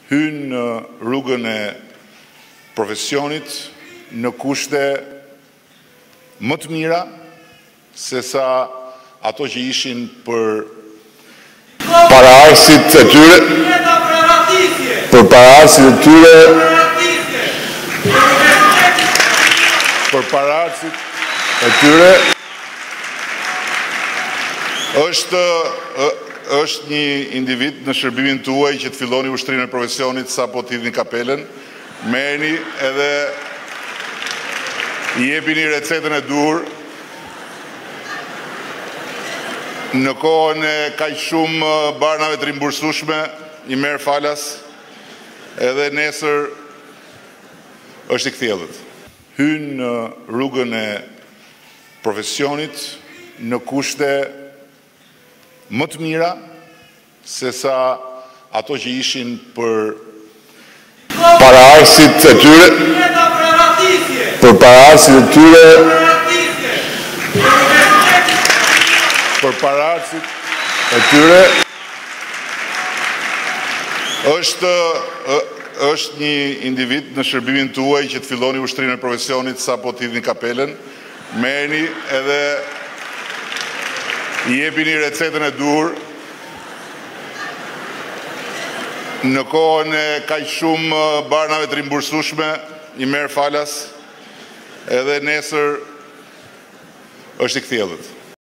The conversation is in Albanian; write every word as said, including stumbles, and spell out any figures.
hynë në rrugën e profesionit në kushte më të mira se sa ato që ishin për paraardhësit e tyre, për paraardhësit e tyre, për paraardhësit e tyre, është është një individ në shërbimin tuaj që të filloni ushtrinë e profesionit sa po t'hidhni kapelen, merrni edhe i jepini recetën e dur në kohën e kaq shumë barnave të rimbursueshme, i merr falas edhe nesër është i kthjellët. Hyn në rrugën e profesionit në kushte më të mira se sa ato që ishin për paraardhësit e tyre, për paraardhësit e tyre, për paraardhësit e tyre, është është një individ në shërbimin tuaj që të filloni ushtrinë e profesionit sa po t'hidhni kapelen, merrni edhe i jepini recetën e dur në kohën e kaq shumë barnave të rimbursueshme, i merr falas edhe nesër është i kthjellët.